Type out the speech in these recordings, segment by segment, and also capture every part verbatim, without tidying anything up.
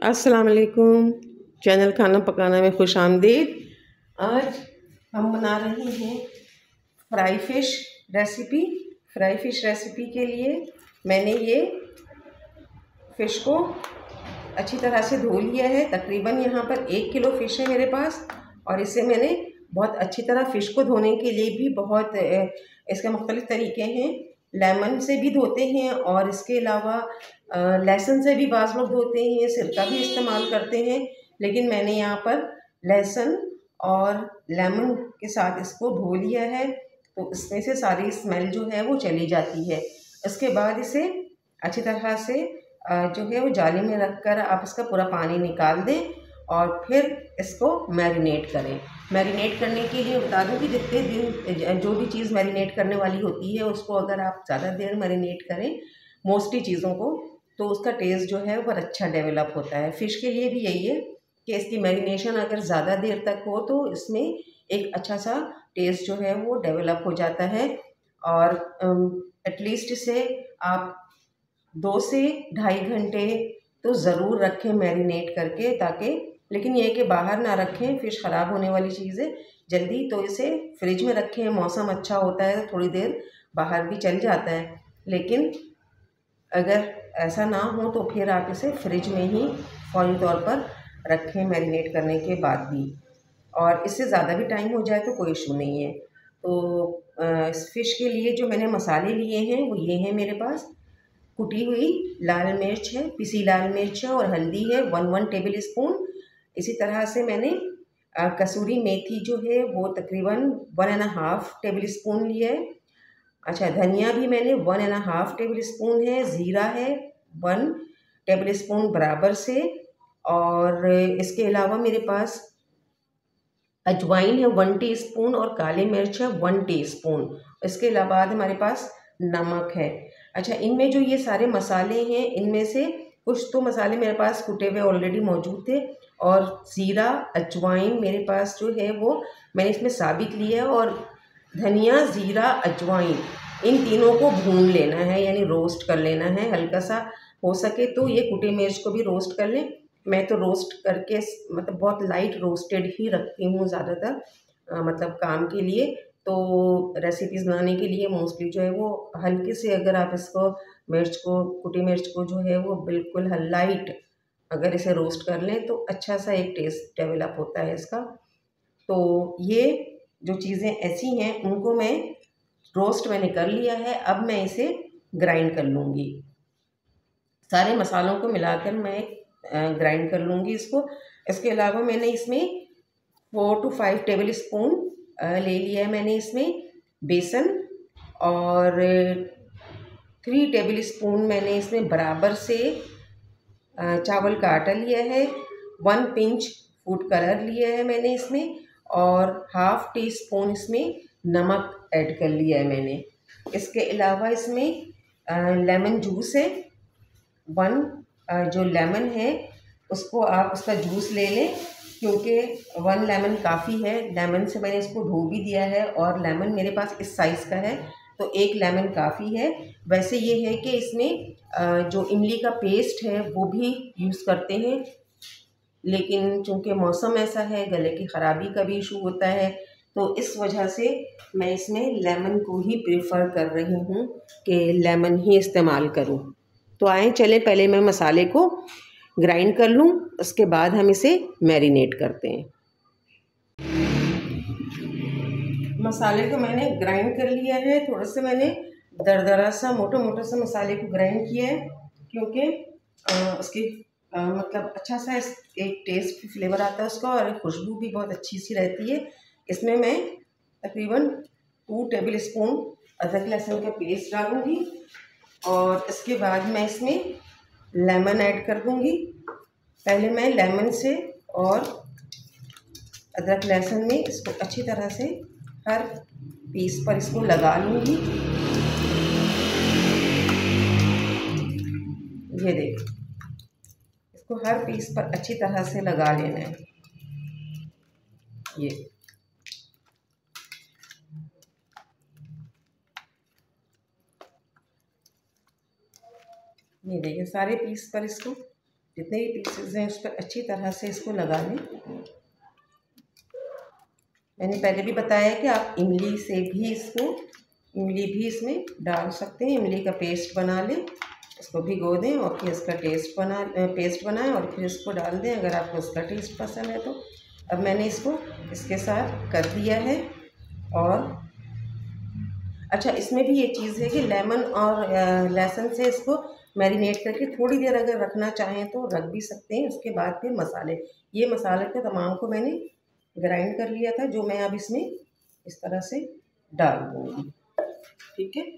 अस्सलाम वालेकुम। चैनल खाना पकाना में खुश आमदीद। आज हम बना रहे हैं fry fish recipe. Fry fish recipe के लिए मैंने ये फ़िश को अच्छी तरह से धो लिया है। तकरीबन यहाँ पर एक किलो फ़िश है मेरे पास, और इसे मैंने बहुत अच्छी तरह फ़िश को धोने के लिए भी बहुत इसके मुख्तलिफ़ तरीके हैं। लेमन से भी धोते हैं, और इसके अलावा लहसुन से भी बाज़ लोग धोते हैं, सिरका भी इस्तेमाल करते हैं। लेकिन मैंने यहाँ पर लहसुन और लेमन के साथ इसको धो लिया है, तो इसमें से सारी स्मेल जो है वो चली जाती है। इसके बाद इसे अच्छी तरह से जो है वो जाली में रख कर आप इसका पूरा पानी निकाल दें, और फिर इसको मैरिनेट करें। मैरिनेट करने के लिए बता दूँ कि जितने दिन जो भी चीज़ मैरिनेट करने वाली होती है उसको अगर आप ज़्यादा देर मैरिनेट करें मोस्टली चीज़ों को, तो उसका टेस्ट जो है वो अच्छा डेवलप होता है। फ़िश के लिए भी यही है कि इसकी मैरिनेशन अगर ज़्यादा देर तक हो तो इसमें एक अच्छा सा टेस्ट जो है वो डेवलप हो जाता है। और एटलीस्ट इसे आप दो से ढाई घंटे तो ज़रूर रखें मैरिनेट करके, ताकि लेकिन ये कि बाहर ना रखें, फ़िश ख़राब होने वाली चीज़ है जल्दी। तो इसे फ्रिज में रखें, मौसम अच्छा होता है तो थोड़ी देर बाहर भी चल जाता है। लेकिन अगर ऐसा ना हो तो फिर आप इसे फ्रिज में ही फौरी तौर पर रखें मैरिनेट करने के बाद भी, और इससे ज़्यादा भी टाइम हो जाए तो कोई इशू नहीं है। तो इस फ़िश के लिए जो मैंने मसाले लिए हैं वो ये हैं मेरे पास। कुटी हुई लाल मिर्च है, पिसी लाल मिर्च है, और हल्दी है वन वन टेबल स्पून। इसी तरह से मैंने कसूरी मेथी जो है वो तकरीबन one and half tablespoon लिया है। अच्छा, धनिया भी मैंने one and half tablespoon है। ज़ीरा है वन टेबल स्पून बराबर से, और इसके अलावा मेरे पास अजवाइन है वन टीस्पून, और काली मिर्च है वन टीस्पून। इसके अलावा हमारे पास नमक है। अच्छा, इनमें जो ये सारे मसाले हैं इनमें से कुछ तो मसाले मेरे पास कुटे हुए ऑलरेडी मौजूद थे, और ज़ीरा अजवाइन मेरे पास जो है वो मैंने इसमें साबित लिया है। और धनिया, ज़ीरा, अजवाइन इन तीनों को भून लेना है, यानी रोस्ट कर लेना है हल्का सा। हो सके तो ये कुटे मिर्च को भी रोस्ट कर लें। मैं तो रोस्ट करके मतलब बहुत लाइट रोस्टेड ही रखती हूँ ज़्यादातर, मतलब काम के लिए। तो रेसिपीज़ बनाने के लिए मोस्टली जो है वो हल्के से, अगर आप इसको मिर्च को कुटी मिर्च को जो है वो बिल्कुल लाइट अगर इसे रोस्ट कर लें तो अच्छा सा एक टेस्ट डेवलप होता है इसका। तो ये जो चीज़ें ऐसी हैं उनको मैं रोस्ट मैंने कर लिया है। अब मैं इसे ग्राइंड कर लूँगी, सारे मसालों को मिलाकर मैं ग्राइंड कर लूँगी इसको। इसके अलावा मैंने इसमें four two five tablespoon ले लिया है मैंने इसमें बेसन, और थ्री टेबल स्पून मैंने इसमें बराबर से चावल का आटा लिया है। वन पिंच फूड कलर लिया है मैंने इसमें, और हाफ टी स्पून इसमें नमक ऐड कर लिया है मैंने। इसके अलावा इसमें लेमन जूस है वन, जो लेमन है उसको आप उसका जूस ले लें, क्योंकि वन लेमन काफ़ी है। लेमन से मैंने इसको धो भी दिया है, और लेमन मेरे पास इस साइज़ का है तो एक लेमन काफ़ी है। वैसे ये है कि इसमें जो इमली का पेस्ट है वो भी यूज़ करते हैं, लेकिन चूँकि मौसम ऐसा है, गले की ख़राबी का भी इशू होता है, तो इस वजह से मैं इसमें लेमन को ही प्रेफर कर रही हूँ कि लेमन ही इस्तेमाल करूँ। तो आए चले पहले मैं मसाले को ग्राइंड कर लूँ, उसके बाद हम इसे मैरिनेट करते हैं। मसाले को मैंने ग्राइंड कर लिया है। थोड़ा सा मैंने दरदरा सा मोटा मोटा सा मसाले को ग्राइंड किया है, क्योंकि उसकी आ, मतलब अच्छा सा एक टेस्ट फ्लेवर आता है उसका, और खुशबू भी बहुत अच्छी सी रहती है। इसमें मैं तकरीबन टू टेबल स्पून अदरक लहसुन का पेस्ट डालूँगी, और इसके बाद मैं इसमें लेमन ऐड कर दूँगी। पहले मैं लेमन से और अदरक लहसुन में इसको अच्छी तरह से हर पीस पर इसको लगा लूँगी। ये देखो, इसको हर पीस पर अच्छी तरह से लगा लेना है। ये ये देखिए सारे पीस पर इसको जितने भी पीसेस हैं उस पर अच्छी तरह से इसको लगा लें। मैंने पहले भी बताया कि आप इमली से भी इसको इमली भी इसमें डाल सकते हैं। इमली का पेस्ट बना लें, इसको भिगो दें और फिर इसका टेस्ट बना पेस्ट बनाएं और फिर इसको डाल दें अगर आपको इसका टेस्ट पसंद है तो। अब मैंने इसको इसके साथ कर दिया है। और अच्छा, इसमें भी ये चीज़ है कि लेमन और लहसुन से इसको मैरिनेट करके थोड़ी देर अगर रखना चाहें तो रख भी सकते हैं। उसके बाद फिर मसाले, ये मसाले के तमाम को मैंने ग्राइंड कर लिया था, जो मैं अब इसमें इस तरह से डाल दूँगी। ठीक है,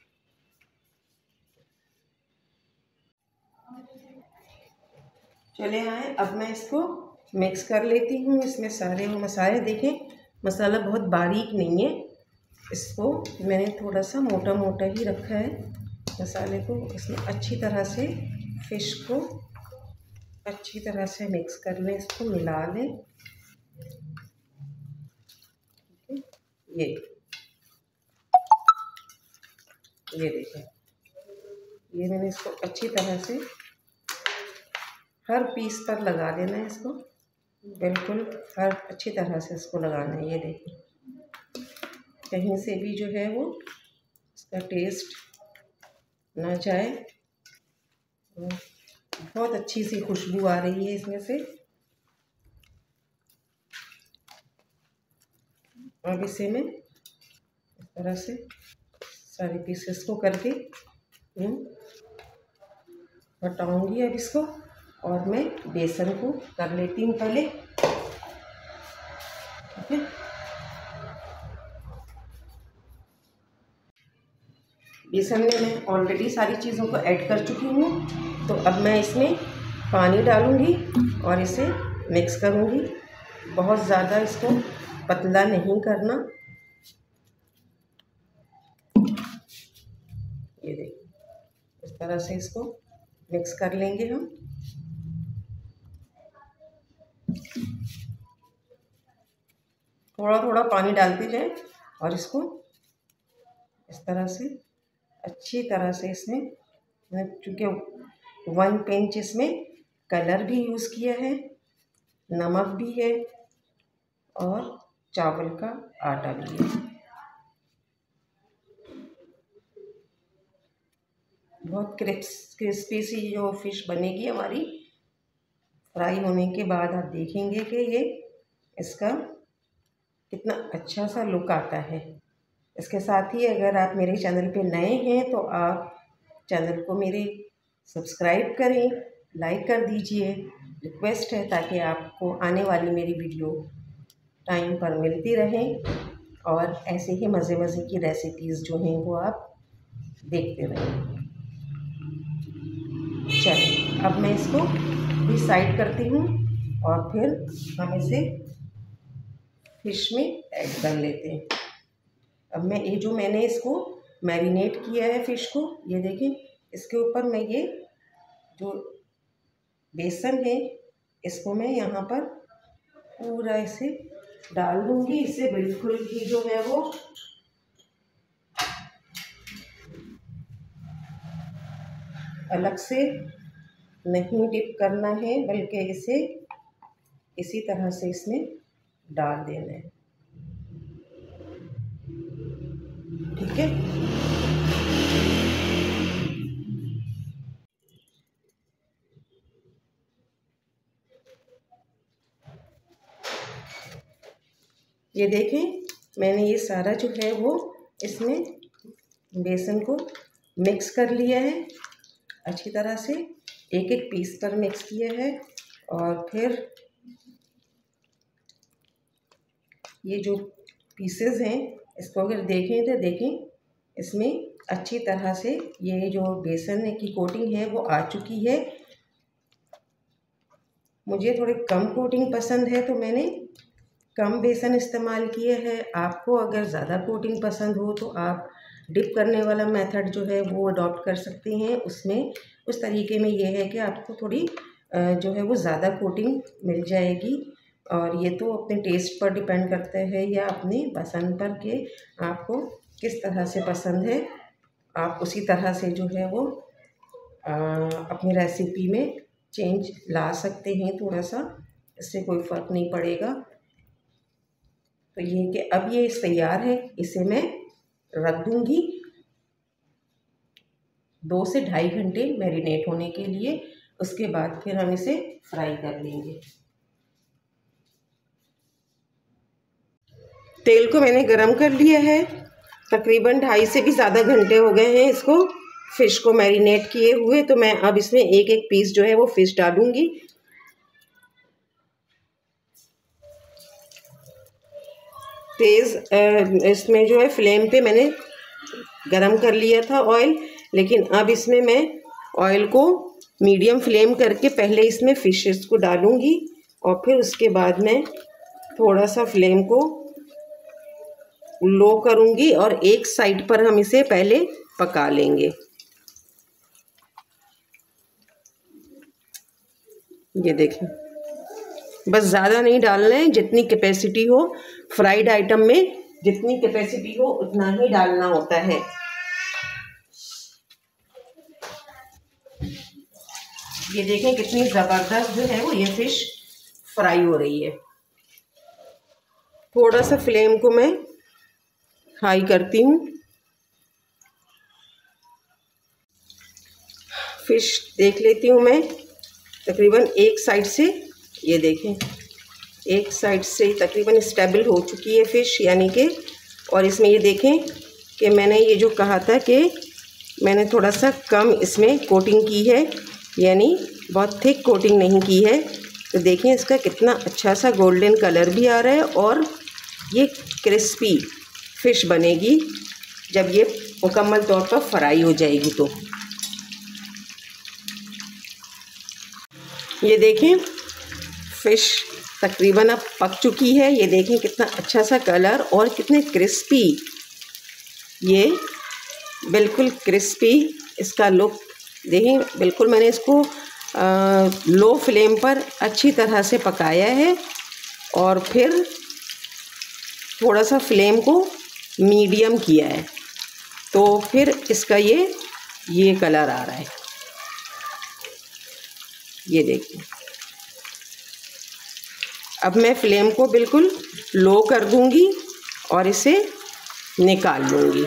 चले आए, अब मैं इसको मिक्स कर लेती हूँ। इसमें सारे वो मसाले, देखें मसाला बहुत बारीक नहीं है, इसको मैंने थोड़ा सा मोटा मोटा ही रखा है मसाले को। इसमें अच्छी तरह से फ़िश को अच्छी तरह से मिक्स कर लें, इसको मिला लें। ये ये देखें, ये मैंने इसको अच्छी तरह से हर पीस पर लगा देना है, इसको बिल्कुल हर अच्छी तरह से इसको लगाना है। ये देखें, कहीं से भी जो है वो इसका टेस्ट ना जाए। बहुत अच्छी सी खुशबू आ रही है इसमें से। अब इसे मैं इस तरह से सारे पीसेस को करके हटाऊंगी अब इसको, और मैं बेसन को कर लेती हूँ पहले। ठीक है, बेसन में मैं ऑलरेडी सारी चीज़ों को ऐड कर चुकी हूँ, तो अब मैं इसमें पानी डालूँगी और इसे मिक्स करूँगी। बहुत ज़्यादा इसको पतला नहीं करना। ये देखिए, इस तरह से इसको मिक्स कर लेंगे हम। थोड़ा थोड़ा पानी डालते जाएं और इसको इस तरह से अच्छी तरह से, इसमें चूँकि वन पिंच इसमें कलर भी यूज़ किया है, नमक भी है और चावल का आटा भी है। बहुत क्रिस्पी सी जो फ़िश बनेगी हमारी, फ्राई होने के बाद आप देखेंगे कि ये इसका कितना अच्छा सा लुक आता है। इसके साथ ही अगर आप मेरे चैनल पे नए हैं तो आप चैनल को मेरे सब्सक्राइब करें, लाइक कर दीजिए, रिक्वेस्ट है, ताकि आपको आने वाली मेरी वीडियो टाइम पर मिलती रहें और ऐसे ही मज़े मज़े की रेसिपीज़ जो हैं वो आप देखते रहें। चलिए, अब मैं इसको भी साइड करती हूँ और फिर हम इसे फ़िश में ऐड कर लेते हैं। अब मैं ये जो मैंने इसको मैरिनेट किया है फ़िश को, ये देखें, इसके ऊपर मैं ये जो बेसन है इसको मैं यहाँ पर पूरा इसे डाल दूँगी। इसे बिल्कुल भी जो है वो अलग से नहीं डिप करना है, बल्कि इसे इसी तरह से इसमें डाल देना है। ठीक है, ये देखें, मैंने ये सारा जो है वो इसमें बेसन को मिक्स कर लिया है अच्छी तरह से, एक एक पीस पर मिक्स किया है। और फिर ये जो पीसेस हैं इसको अगर देखें तो देखें, इसमें अच्छी तरह से ये जो बेसन की कोटिंग है वो आ चुकी है। मुझे थोड़ी कम कोटिंग पसंद है तो मैंने कम बेसन इस्तेमाल किया है। आपको अगर ज़्यादा कोटिंग पसंद हो तो आप डिप करने वाला मेथड जो है वो अडॉप्ट कर सकते हैं। उसमें उस तरीके में ये है कि आपको थोड़ी जो है वो ज़्यादा कोटिंग मिल जाएगी, और ये तो अपने टेस्ट पर डिपेंड करता है या अपने पसंद पर कि आपको किस तरह से पसंद है। आप उसी तरह से जो है वो आ, अपनी रेसिपी में चेंज ला सकते हैं थोड़ा सा, इससे कोई फ़र्क नहीं पड़ेगा। तो ये कि अब ये तैयार है, इसे मैं रख दूँगी दो से ढाई घंटे मैरिनेट होने के लिए। उसके बाद फिर हम इसे फ्राई कर लेंगे। तेल को मैंने गरम कर लिया है, तकरीबन ढाई से भी ज़्यादा घंटे हो गए हैं इसको फ़िश को मैरिनेट किए हुए। तो मैं अब इसमें एक एक पीस जो है वो फ़िश डालूँगी। तेज़ इसमें जो है फ्लेम पे मैंने गरम कर लिया था ऑयल, लेकिन अब इसमें मैं ऑयल को मीडियम फ्लेम करके पहले इसमें फ़िशेस को डालूँगी और फिर उसके बाद मैं थोड़ा सा फ्लेम को लो करूँगी और एक साइड पर हम इसे पहले पका लेंगे। ये देखें, बस ज़्यादा नहीं डालना है, जितनी कैपेसिटी हो फ्राइड आइटम में, जितनी कैपेसिटी हो उतना ही डालना होता है। ये देखें कितनी ज़बरदस्त जो है वो ये फ़िश फ्राई हो रही है। थोड़ा सा फ्लेम को मैं हाई करती हूँ। फ़िश देख लेती हूँ मैं, तकरीबन एक साइड से, ये देखें एक साइड से तकरीबन स्टेबल हो चुकी है फ़िश, यानी कि, और इसमें ये देखें कि मैंने ये जो कहा था कि मैंने थोड़ा सा कम इसमें कोटिंग की है, यानी बहुत थिक कोटिंग नहीं की है। तो देखें इसका कितना अच्छा सा गोल्डन कलर भी आ रहा है और ये क्रिस्पी फ़िश बनेगी जब ये मुकम्मल तौर पर फ्राई हो जाएगी। तो ये देखें फ़िश तकरीबन अब पक चुकी है। ये देखें कितना अच्छा सा कलर और कितने क्रिस्पी, ये बिल्कुल क्रिस्पी इसका लुक देखें। बिल्कुल मैंने इसको आ, लो फ्लेम पर अच्छी तरह से पकाया है और फिर थोड़ा सा फ्लेम को मीडियम किया है, तो फिर इसका ये ये कलर आ रहा है। ये देखिए, अब मैं फ्लेम को बिल्कुल लो कर दूंगी और इसे निकाल लूँगी।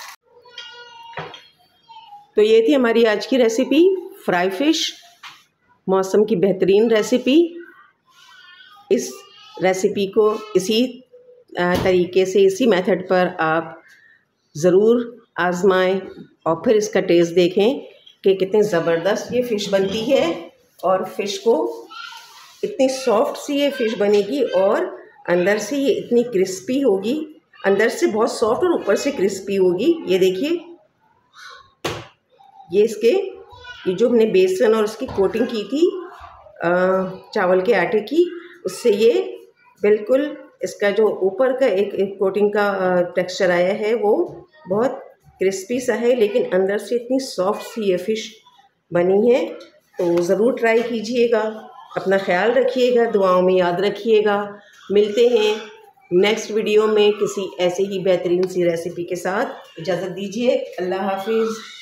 तो ये थी हमारी आज की रेसिपी, फ्राई फ़िश, मौसम की बेहतरीन रेसिपी। इस रेसिपी को इसी तरीके से, इसी मेथड पर आप ज़रूर आज़माएं और फिर इसका टेस्ट देखें कि कितनी ज़बरदस्त ये फ़िश बनती है। और फ़िश को इतनी सॉफ्ट सी ये फ़िश बनेगी और अंदर से ये इतनी क्रिस्पी होगी, अंदर से बहुत सॉफ्ट और ऊपर से क्रिस्पी होगी। ये देखिए, ये इसके ये जो हमने बेसन और उसकी कोटिंग की थी चावल के आटे की, उससे ये बिल्कुल इसका जो ऊपर का एक, एक कोटिंग का टेक्सचर आया है वो बहुत क्रिस्पी सा है, लेकिन अंदर से इतनी सॉफ्ट सी ये फ़िश बनी है। तो ज़रूर ट्राई कीजिएगा। अपना ख्याल रखिएगा, दुआओं में याद रखिएगा। मिलते हैं नेक्स्ट वीडियो में किसी ऐसे ही बेहतरीन सी रेसिपी के साथ। इजाज़त दीजिए, अल्लाह हाफिज़।